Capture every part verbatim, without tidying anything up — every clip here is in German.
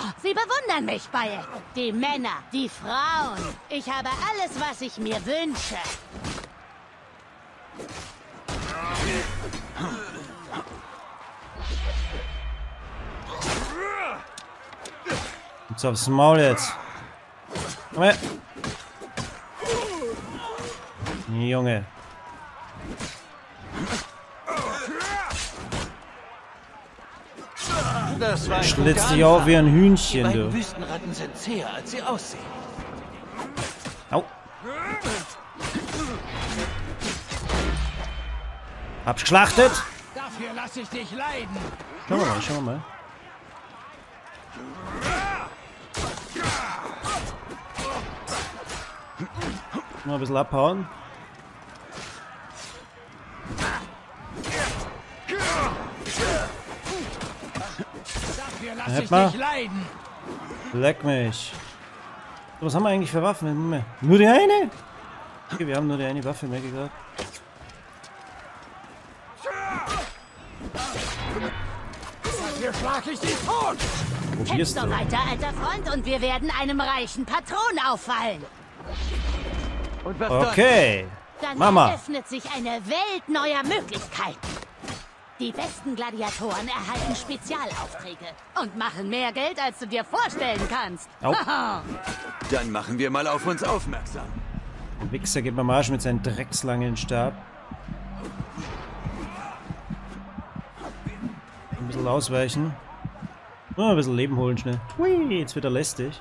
Oh, sie bewundern mich, Baye. Die Männer, die Frauen. Ich habe alles, was ich mir wünsche. Jetzt aufs Maul jetzt. Komm her. Junge. Das war ein Schlitzt guter dich auf Anfang. wie ein Die Hühnchen, beiden du. Wüstenratten sind zäher, als sie aussehen. Au. Hab's geschlachtet. Dafür lasse ich dich leiden. Schauen wir mal, schauen wir mal. Mal ein bisschen abhauen. Dafür Da lasse hätt ich mal. dich leiden. Leck mich. Was haben wir eigentlich für Waffen? Nur die eine? Okay, wir haben nur die eine Waffe, merke ich gerade. Dafür schlag ich dich tot. Probierst Kämpf du. so weiter, alter Freund, und wir werden einem reichen Patron auffallen. Und was Okay. Dann Mama. eröffnet sich eine Welt neuer Möglichkeiten. Die besten Gladiatoren erhalten Spezialaufträge und machen mehr Geld, als du dir vorstellen kannst. Au. Dann machen wir mal auf uns aufmerksam. Der Wichser geht beim Arsch mit seinem dreckslangen Stab. Ein bisschen ausweichen. Oh, ein bisschen Leben holen schnell. Hui, jetzt wird er lästig.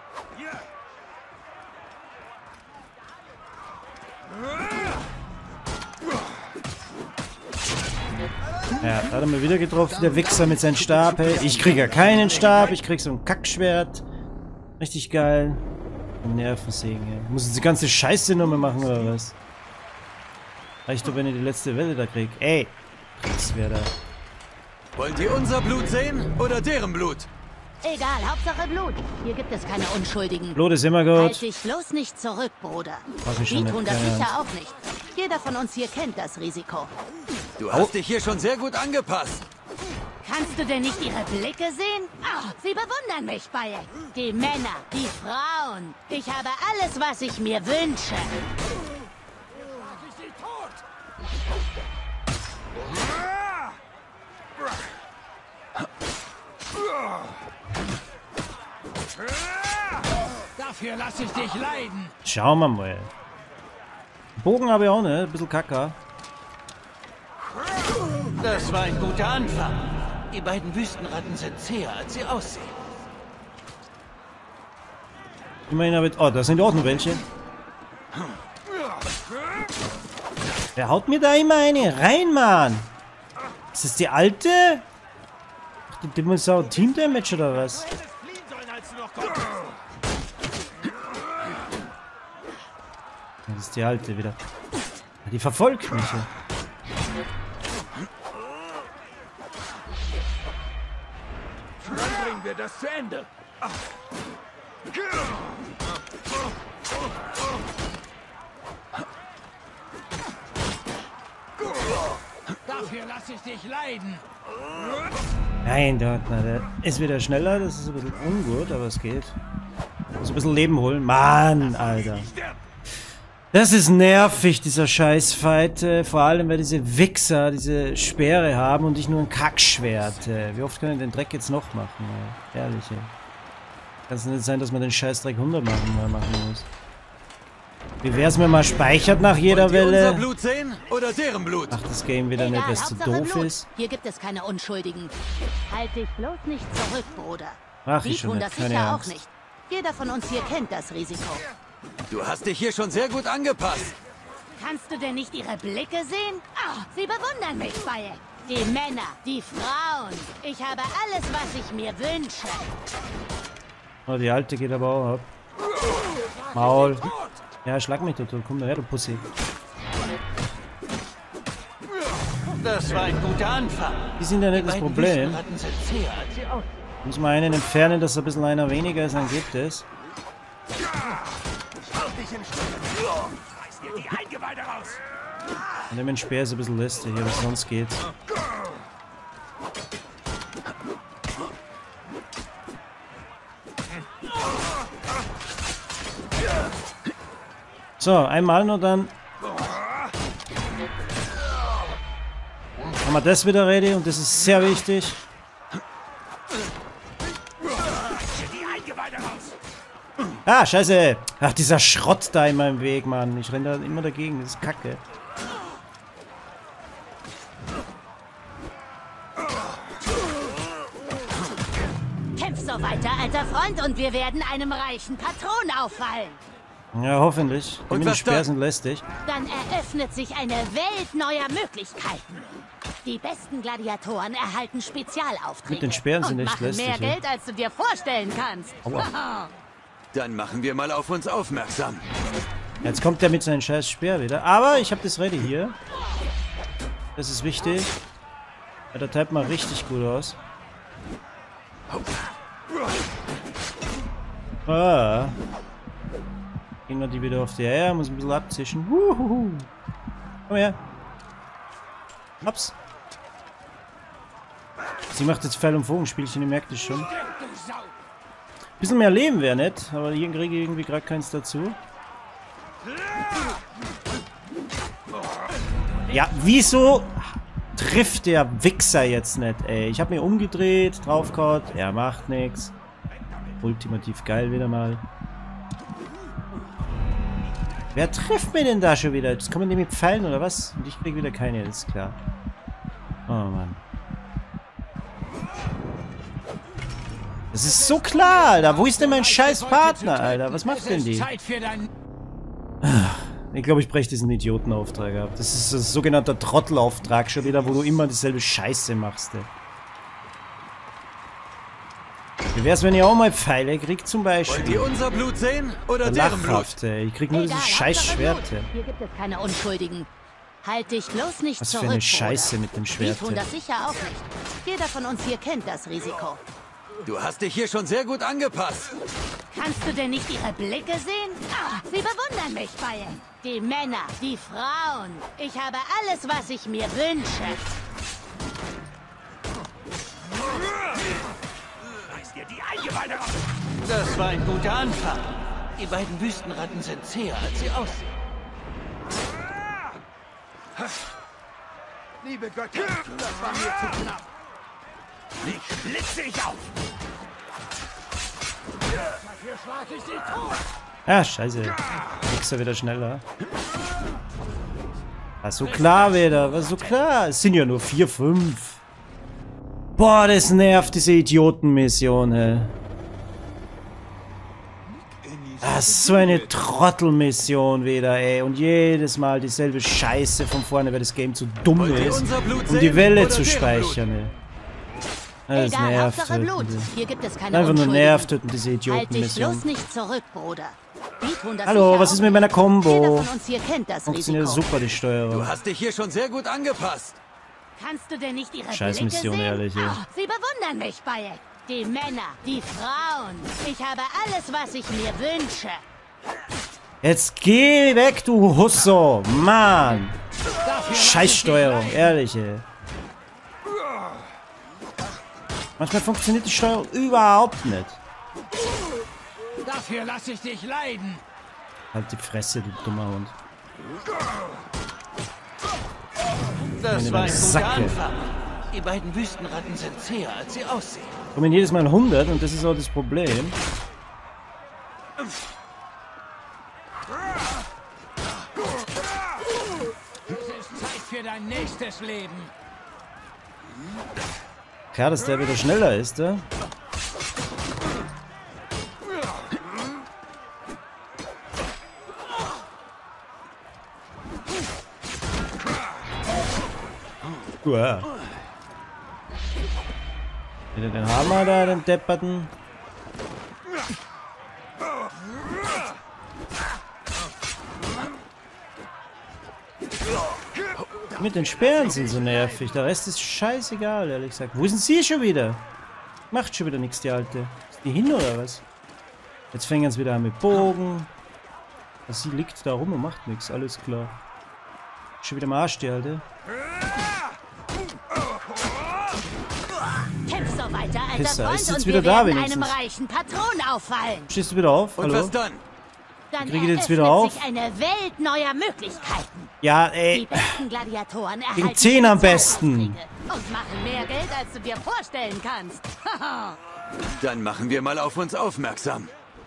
Ja, da hat er mir wieder getroffen, der Wichser mit seinem Stab. Hey. Ich krieg ja keinen Stab, ich krieg so ein Kackschwert. Richtig geil. Nervensägen, ey. Muss jetzt die ganze Scheiße nochmal machen, oder was? Reicht doch, wenn ich die letzte Welle da krieg. Ey! Das wäre da. Wollt ihr unser Blut sehen oder deren Blut? Egal, Hauptsache Blut. Hier gibt es keine Unschuldigen. Blut ist immer Halt gut. dich bloß nicht zurück, Bruder. Mach ich Die schon tun nicht, das keine sicher Angst. auch nicht. Jeder von uns hier kennt das Risiko. Du hast dich hier schon sehr gut angepasst. Kannst du denn nicht ihre Blicke sehen? Oh, sie bewundern mich, Baye. Die Männer, die Frauen. Ich habe alles, was ich mir wünsche. Dafür lasse ich dich leiden. Schauen wir mal. Bogen habe ich auch, ne? Ein bisschen Kacker. Das war ein guter Anfang. Die beiden Wüstenratten sind zäher, als sie aussehen. Immerhin habe ich... Oh, da sind auch noch welche. Wer haut mir da immer eine rein, Mann? Ist das die alte? Ach, die Dinosaur Team Damage oder was? Das ist die alte wieder. Die verfolgt mich. Ja. Dann bringen wir das zu Ende. Dafür lasse ich dich leiden. Nein, der, na, der ist wieder schneller. Das ist ein bisschen ungut, aber es geht. Muss ein bisschen Leben holen. Mann, Alter. Das ist nervig, dieser Scheißfight. Äh, vor allem, weil diese Wichser diese Speere haben und ich nur ein Kackschwert. Äh, wie oft können wir den Dreck jetzt noch machen? Äh, ehrlich, ey. Kann es nicht sein, dass man den Scheißdreck hundert machen, mal machen muss. Wie wär's, wenn man speichert nach jeder Wollt ihr unser Welle? Blut sehen oder deren Blut? Ach, das Game wieder nicht, Egal, weil es zu Hauptsache doof Blut. ist. Hier gibt es keine Unschuldigen. Halt dich bloß nicht zurück, Bruder. Ach, Die ich schon tun nicht. das Keine sicher auch Angst. nicht. Jeder von uns hier kennt das Risiko. Du hast dich hier schon sehr gut angepasst. Kannst du denn nicht ihre Blicke sehen? Oh, sie bewundern mich, Baye. Die Männer, die Frauen. Ich habe alles, was ich mir wünsche. Oh, die alte geht aber auch ab. Maul. Ja, schlag mich, du. Komm her, du Pussy. Das war ein guter Anfang. Die sind ja nicht Die das beiden Problem. Wüstenratten sind zäher, als sie aussehen. Muss man einen entfernen, dass ein bisschen einer weniger ist, dann gibt es. Und dem Speer ist ein bisschen lästig, aber sonst geht's. So, einmal nur dann. Haben wir das wieder ready und das ist sehr wichtig. Ah, scheiße. Ach, dieser Schrott da in meinem Weg, Mann. Ich renne da immer dagegen. Das ist kacke. Kämpf so weiter, alter Freund, und wir werden einem reichen Patron auffallen. Ja, hoffentlich. Die mit den Speer sind lästig. Dann eröffnet sich eine Welt neuer Möglichkeiten. Die besten Gladiatoren erhalten Spezialaufträge. Mit den Speeren sind und echt machen lästig. mehr Ja. Geld, als du dir vorstellen kannst. Aua. Dann machen wir mal auf uns aufmerksam. Jetzt kommt der mit seinem scheiß Speer wieder. Aber ich habe das ready hier. Das ist wichtig. Ja, der teilt mal richtig gut aus. Ah. Gehen wir die wieder auf die Eier. Muss ein bisschen abzischen. Wuhuhu. Komm her. Ups. Sie macht jetzt Pfeil- und Bogenspielchen, ihr merkt es schon. Bisschen mehr Leben wäre nett, aber hier kriege ich irgendwie gerade keins dazu. Ja, wieso trifft der Wichser jetzt nicht, ey? Ich habe mir umgedreht, draufgehauen, er macht nichts. Ultimativ geil wieder mal. Wer trifft mir denn da schon wieder? Das kommen die mit Pfeilen oder was? Und ich krieg wieder keine, das ist klar. Oh Mann. Das ist so klar, Alter. Wo ist denn mein scheiß Partner, Alter? Was macht denn die? Ich glaube, ich breche diesen Idiotenauftrag ab. Das ist ein sogenannter Trottelauftrag schon wieder, wo du immer dieselbe Scheiße machst, ey. Wie wär's, wenn ihr auch mal Pfeile kriegt, zum Beispiel? Wollt ihr unser Blut sehen oder deren Blut? Lachhaft, ey. Ich krieg nur Egal, dieses scheiß Hauptsache Schwert, Blut. ey. Hier gibt es keine Unschuldigen. Halt dich bloß nicht Was zurück, für eine Scheiße Bruder. mit dem Die Schwert, tun ey. das sicher auch nicht. Jeder von uns hier kennt das Risiko. Du hast dich hier schon sehr gut angepasst. Kannst du denn nicht ihre Blicke sehen? Ah, sie bewundern mich, Bayern. Die Männer, die Frauen. Ich habe alles, was ich mir wünsche. Das war ein guter Anfang. Die beiden Wüstenratten sind zäher, als sie aussehen. Liebe Götter, das war mir zu knapp. Dich blitze ich auf. Dafür schlag ich sie tot. Ah, scheiße. Wichser wieder schneller. War so klar wieder, war so klar. Es sind ja nur vier, fünf. Boah, das nervt, diese Idiotenmission, ey. Das ist so eine Trottelmission wieder, ey. Und jedes Mal dieselbe Scheiße von vorne, weil das Game zu dumm Wollt ihr ist, unser Blut um die sehen Welle oder zu deren speichern, ey. Das Egal, nervt Hauptsache Blut. halt. Hier gibt es keine Einfach nur Unschuldigen. nervt töten, diese Halt dich Idiotenmission. bloß nicht zurück, Bruder. Die tun das Hallo, sicher was auch ist mit meiner nicht. Combo? Jeder von uns hier kennt das Funktioniert Risiko. super, die Steuerung. Du hast dich hier schon sehr gut angepasst. Kannst du denn nicht ihre Scheiß Blicke Mission, sehen? ehrlich, ey. Ah, sie bewundern mich, Bayek. Die Männer, die Frauen. Ich habe alles, was ich mir wünsche. Jetzt geh weg, du Husso! Mann! Scheißsteuerung, ehrlich, ey. Manchmal funktioniert die Steuerung überhaupt nicht. Dafür lasse ich dich leiden. Halt die Fresse, du dummer Hund. Das Meine war ein guter Sacke. Anfang. Die beiden Wüstenratten sind zäher, als sie aussehen. Kommen jedes Mal hundert und das ist auch das Problem. Es ist Zeit für dein nächstes Leben. Klar, dass der wieder schneller ist, der. Uah. Wieder den Hammer da, den Depperten. Mit den Speeren sind so nervig. Der Rest ist scheißegal, ehrlich gesagt. Wo sind sie schon wieder? Macht schon wieder nichts, die Alte. Ist die hin oder was? Jetzt fängen sie wieder an mit Bogen. Sie liegt da rum und macht nichts, alles klar. Schon wieder am Arsch, die Alte. Kämpf so weiter, alter Pisser. Freund, Ist jetzt und wieder wir da werden wenigstens? einem reichen Patron auffallen. Stehst du wieder auf? Und Hallo? was dann? Dann Kriege ich jetzt wieder eröffnet auf? sich eine Welt neuer Möglichkeiten. Ja, Die ey. besten Gladiatoren erhalten zehn am besten. Spezialaufträge und machen mehr Geld, als du dir vorstellen kannst. Dann machen wir mal auf uns aufmerksam.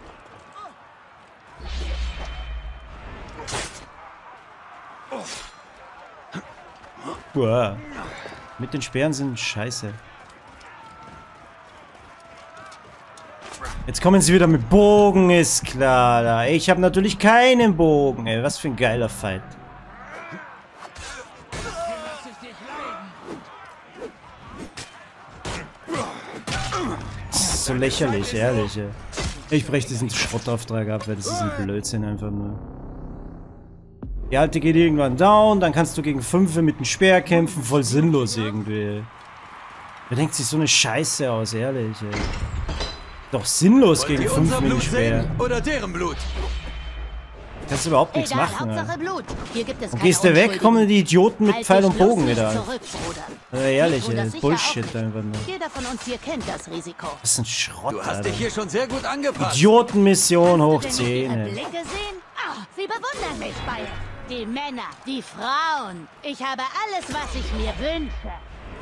Boah. Mit den Speeren sind scheiße. Jetzt kommen sie wieder mit Bogen, ist klar. Da. Ich habe natürlich keinen Bogen, ey. Was für ein geiler Fight. Das ist so lächerlich, ehrlich, ey. Ich breche diesen Schrottauftrag ab, weil das ist ein Blödsinn einfach nur. Die alte geht irgendwann down, dann kannst du gegen Fünfe mit dem Speer kämpfen. Voll sinnlos irgendwie. Wer denkt sich so eine Scheiße aus, ehrlich, ey. Doch sinnlos Wollt gegen ihr fünf unser mit dem Blut Speer. sehen oder deren Blut? Kannst du überhaupt nichts Egal, machen, Hauptsache ja. Blut. Hier gibt es Und keine gehst du weg, Unschuldigen. kommen die Idioten mit Halt Pfeil dich und bloß Bogen nicht wieder an. zurück, Bruder. Ja, ehrlich, Wir tun ey. das sicher Bullshit auch nicht. einfach nur. Jeder von uns hier kennt das Risiko. Das ist ein Schrott, Du hast Alter. dich hier schon sehr gut angepasst. Idiotenmission hoch Hast du denn nicht ihre zehn. Blicke sehen? Ah, sie bewundern mich beide. Die Männer, die Frauen. Ich habe alles, was ich mir wünsche.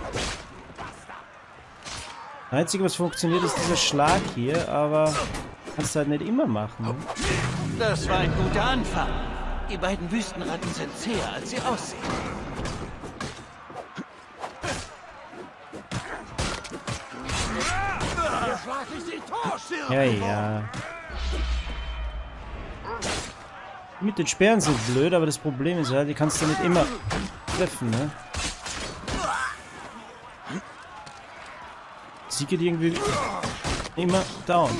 Das Einzige, was funktioniert, ist dieser Schlag hier, aber kannst du halt nicht immer machen. Das war ein guter Anfang. Die beiden Wüstenratten sind zäher, als sie aussehen. Hier schlag ich sie tot. Ja, ja. Die mit den Speeren sind blöd, aber das Problem ist halt, die kannst du nicht immer treffen, ne? Sie geht irgendwie immer down.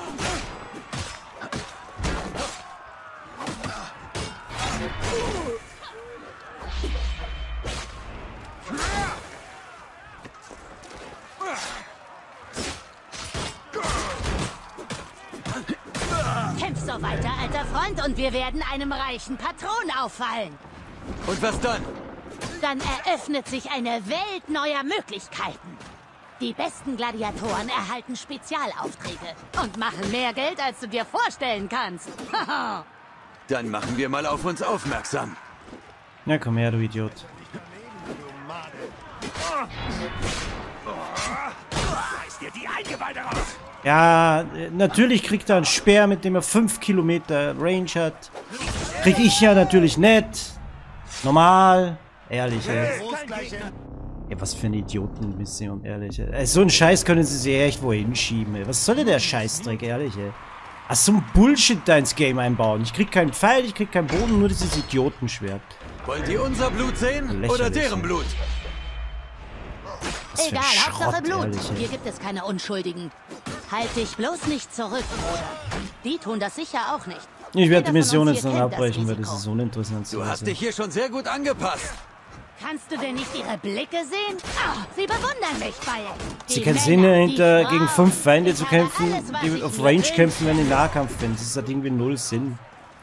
Kämpf so weiter, alter Freund, und wir werden einem reichen Patron auffallen. Und was dann? Dann eröffnet sich eine Welt neuer Möglichkeiten. Die besten Gladiatoren erhalten Spezialaufträge und machen mehr Geld, als du dir vorstellen kannst. Dann machen wir mal auf uns aufmerksam. Ja, komm her, du Idiot. Reiß dir die Eingeweide raus. Ja, äh, natürlich kriegt er einen Speer, mit dem er fünf Kilometer Range hat. Krieg ich ja natürlich nicht. Normal. Ehrlich, ey. Ja, was für eine Idiotenmission, ehrlich, ey. So einen Scheiß können sie sich echt wohin schieben, ey. Was soll denn der Scheißdreck, ehrlich, ey? Ach, so ein Bullshit da ins Game einbauen. Ich krieg keinen Pfeil, ich krieg keinen Boden, nur dieses Idiotenschwert. Wollt ihr unser Blut sehen Lächerlich, oder deren ey. Blut? Was für Egal, ein Hauptsache Schrott, Blut. ehrlich, ey. Hier gibt es keine Unschuldigen. Halt dich bloß nicht zurück, Bruder. Die tun das sicher auch nicht. Ich werde die Jeder von Mission uns jetzt hier dann kennt das abbrechen, weil das Risiko. ist uninteressant. Du hast dich hier schon sehr gut angepasst. Kannst du denn nicht ihre Blicke sehen? Ah, sie bewundern mich beide. Sie Die keinen Männer, Sinn die hinter Frauen. gegen fünf Feinde Ich zu habe kämpfen, alles, was die ich auf mir Range wünsche. kämpfen, wenn die Nahkampf finden. Das hat irgendwie null Sinn.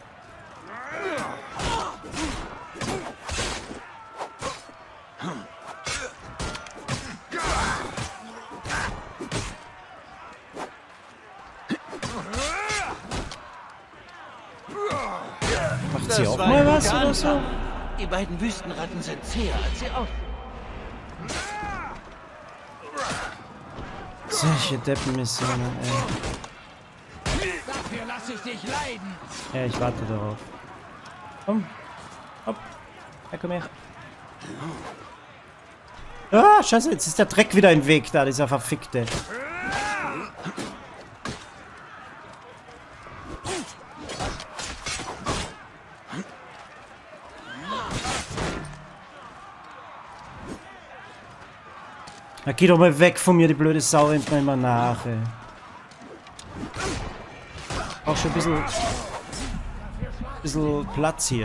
Macht sie Das auch war mal ein was guter oder so? Anfang. Die beiden Wüstenratten sind zäher, als sie aussehen. Solche Deppenmissionen, ey. Dafür lass ich dich leiden. Ja, ich warte darauf. Komm. Hopp. Ja, komm her. Ah, scheiße, jetzt ist der Dreck wieder im Weg da, dieser verfickte. Na, geh doch mal weg von mir, die blöde Sau, rennt mir immer nach, ey. Auch schon ein bisschen, bisschen Platz hier.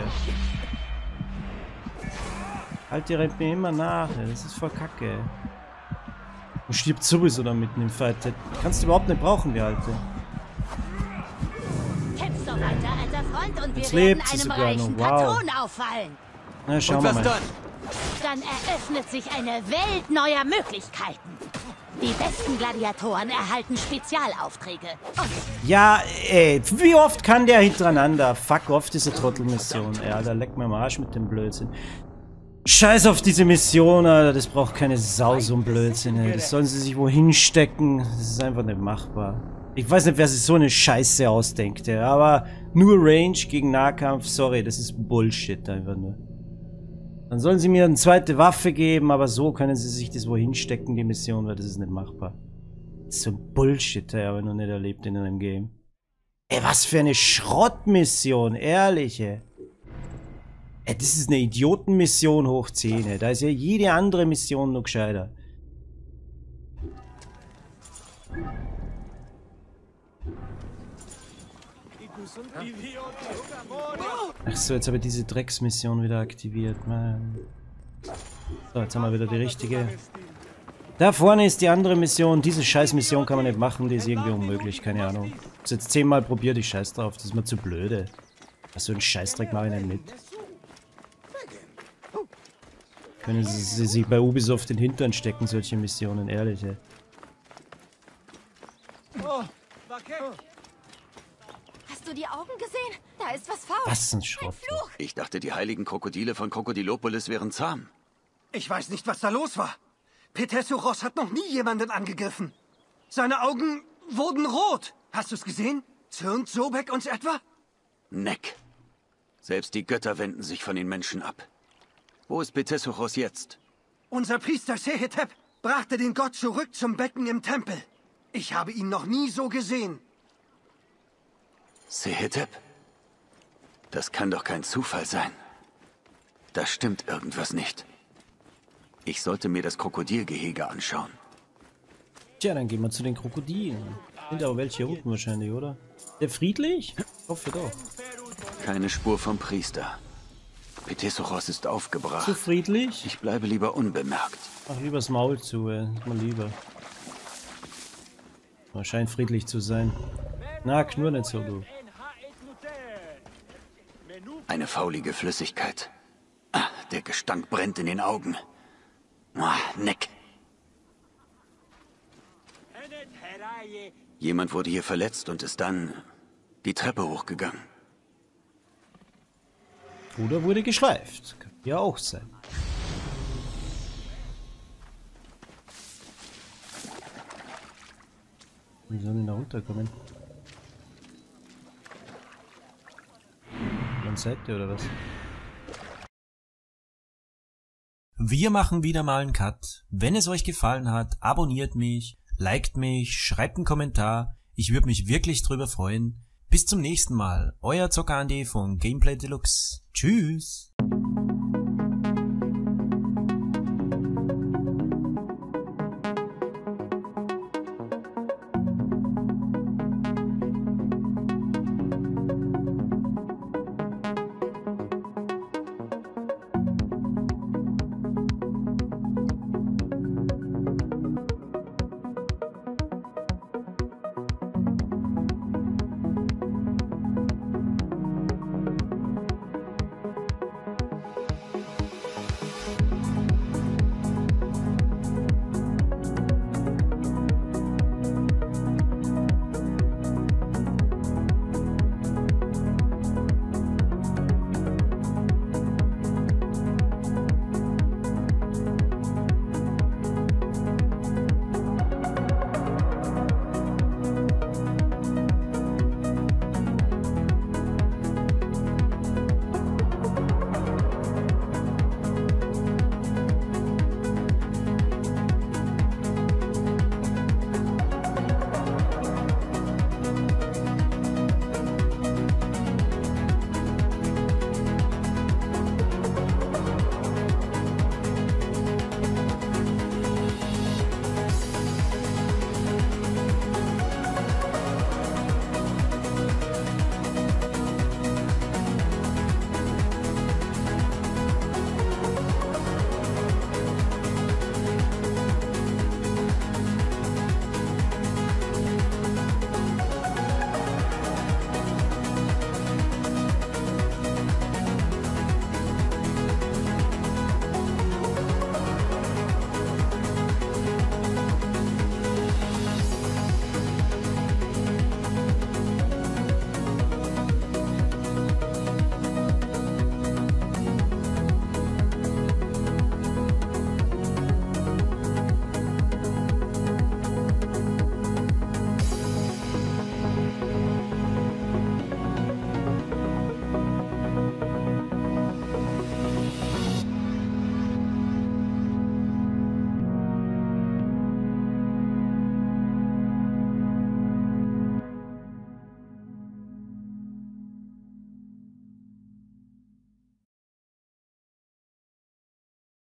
Halt, die rennt mir immer nach, ey. Das ist voll kacke, ey. Und stirbt sowieso da mitten im Fight. Die kannst du überhaupt nicht brauchen, die Alte. Kämpf so weiter, alter Freund, und wir Jetzt werden lebt sie einem sogar noch, reichen wow. Patron auffallen. Na, schauen Und wir was mal. dann? Dann eröffnet sich eine Welt neuer Möglichkeiten. Die besten Gladiatoren erhalten Spezialaufträge. Und Ja, ey, wie oft kann der hintereinander? Fuck off, diese Trottelmission. Ey, Alter, leck mir am Arsch mit dem Blödsinn. Scheiß auf diese Mission, Alter, das braucht keine Sau, so ein Blödsinn, ey. Das sollen sie sich wohin stecken. Das ist einfach nicht machbar. Ich weiß nicht, wer sich so eine Scheiße ausdenkt, ey, aber nur Range gegen Nahkampf, sorry, das ist Bullshit einfach nur. Dann sollen sie mir eine zweite Waffe geben, aber so können sie sich das wohin stecken, die Mission, weil das ist nicht machbar. Das ist so ein Bullshit, ey, aber noch nicht erlebt in einem Game. Ey, was für eine Schrottmission, ehrlich, ey. Ey, das ist eine Idiotenmission hoch zehn, ey. Da ist ja jede andere Mission noch gescheiter. Ach so, jetzt habe ich diese Drecksmission wieder aktiviert, Mann. So, jetzt haben wir wieder die richtige. Da vorne ist die andere Mission. Diese Scheißmission kann man nicht machen, die ist irgendwie unmöglich, keine Ahnung. Ich hab's jetzt zehnmal probiert, ich scheiß drauf, das ist mir zu blöde. So einen Scheißdreck mache ich nicht mit. Können sie, sie sich bei Ubisoft in den Hintern stecken, solche Missionen, ehrlich, ey. Hast du die Augen gesehen? Da ist was faul. Was ein Schrott. Ich dachte, die heiligen Krokodile von Krokodilopolis wären zahm. Ich weiß nicht, was da los war. Petesouros hat noch nie jemanden angegriffen. Seine Augen wurden rot. Hast du es gesehen? Zürnt Sobek uns etwa? Neck. Selbst die Götter wenden sich von den Menschen ab. Wo ist Petesouros jetzt? Unser Priester Sehetep brachte den Gott zurück zum Becken im Tempel. Ich habe ihn noch nie so gesehen. Sehetep? Das kann doch kein Zufall sein. Da stimmt irgendwas nicht. Ich sollte mir das Krokodilgehege anschauen. Tja, dann gehen wir zu den Krokodilen. Sind aber welche unten wahrscheinlich, oder? Der friedlich? Ich hoffe doch. Keine Spur vom Priester. Petesouros ist aufgebracht. Zu friedlich? Ich bleibe lieber unbemerkt. Ach, lieber's Maul zu, ey. Mal lieber. Oh, scheint friedlich zu sein. Na, knurr nicht so, du. Eine faulige Flüssigkeit. Ah, der Gestank brennt in den Augen. Ah, Neck. Jemand wurde hier verletzt und ist dann die Treppe hochgegangen. Oder wurde geschleift. Kann ja auch sein. Wie sollen die da runterkommen? Dann seid ihr oder was? Wir machen wieder mal einen Cut. Wenn es euch gefallen hat, abonniert mich, liked mich, schreibt einen Kommentar. Ich würde mich wirklich drüber freuen. Bis zum nächsten Mal. Euer Zocker Andi von Gameplay Deluxe. Tschüss.